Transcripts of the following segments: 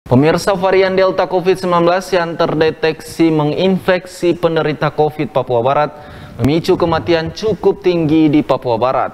Pemirsa, varian Delta COVID-19 yang terdeteksi menginfeksi penderita COVID Papua Barat memicu kematian cukup tinggi di Papua Barat.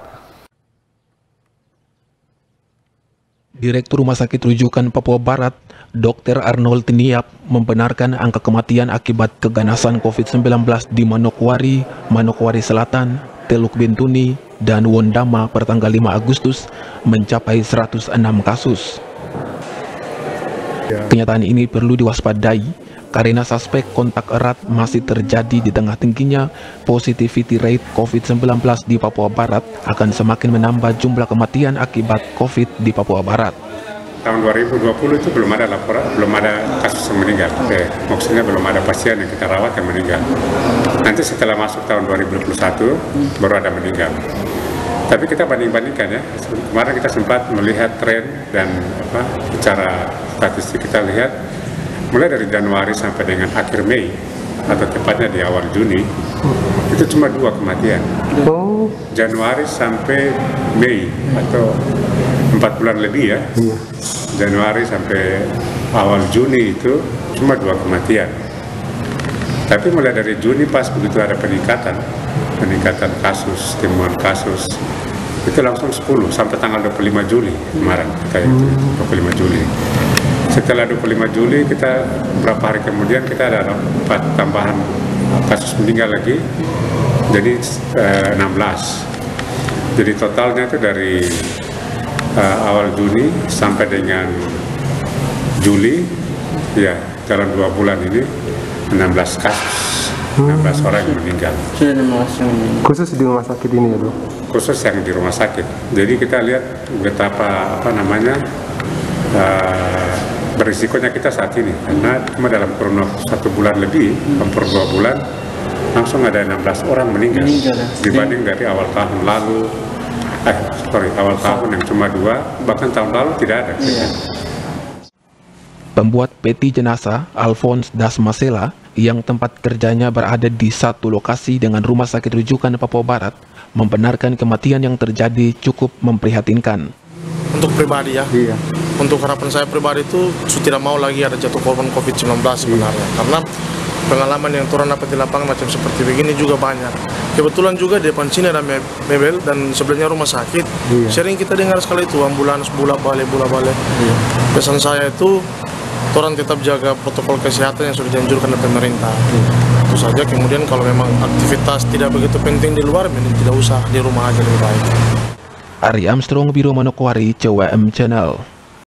Direktur Rumah Sakit Rujukan Papua Barat, Dr. Arnold Tiniap, membenarkan angka kematian akibat keganasan COVID-19 di Manokwari, Manokwari Selatan, Teluk Bintuni, dan Wondama pertanggal 5 Agustus mencapai 106 kasus. Kenyataan ini perlu diwaspadai karena suspek kontak erat masih terjadi di tengah tingginya positivity rate COVID-19 di Papua Barat akan semakin menambah jumlah kematian akibat COVID di Papua Barat. Tahun 2020 itu belum ada laporan, belum ada kasus yang meninggal. Maksudnya belum ada pasien yang kita rawat yang meninggal. Nanti setelah masuk tahun 2021 baru ada meninggal. Tapi kita banding-bandingkan ya. Kemarin kita sempat melihat tren dan secara statistik kita lihat mulai dari Januari sampai dengan akhir Mei atau tepatnya di awal Juni itu cuma 2 kematian. Januari sampai Mei atau 4 bulan lebih ya. Januari sampai awal Juni itu cuma 2 kematian. Tapi mulai dari Juni pas begitu ada peningkatan kasus, temuan kasus itu langsung 10 sampai tanggal 25 Juli kemarin kita itu 25 Juli. Setelah 25 Juli kita beberapa hari kemudian kita ada 4 tambahan kasus meninggal lagi, jadi 16. Jadi totalnya itu dari awal Juni sampai dengan Juli ya dalam 2 bulan ini 16 kasus. 16 orang yang meninggal. Khusus di rumah sakit ini ya, Bro? Khusus yang di rumah sakit. Jadi kita lihat betapa berisikonya kita saat ini. Karena cuma dalam kurun waktu 1 bulan lebih, hampir 2 bulan, langsung ada 16 orang meninggal. Dibanding dari awal tahun lalu, awal tahun yang cuma 2, bahkan tahun lalu tidak ada. Pembuat peti jenazah Alphonse Dasmasela yang tempat kerjanya berada di satu lokasi dengan Rumah Sakit Rujukan Papua Barat membenarkan kematian yang terjadi cukup memprihatinkan. Untuk pribadi ya, untuk harapan saya pribadi itu tidak mau lagi ada jatuh korban COVID-19 sebenarnya, karena pengalaman yang turun dapat di lapangan macam seperti begini juga banyak. Kebetulan juga di depan sini ada mebel dan sebelahnya rumah sakit. Sering kita dengar sekali itu ambulans bola-balik. Pesan saya itu orang tetap jaga protokol kesehatan yang sudah dianjurkan oleh pemerintah. Itu saja. Kemudian kalau memang aktivitas tidak begitu penting di luar, tidak usah, di rumah aja lebih baik. Ari Armstrong, Biro Manokwari, CWM Channel.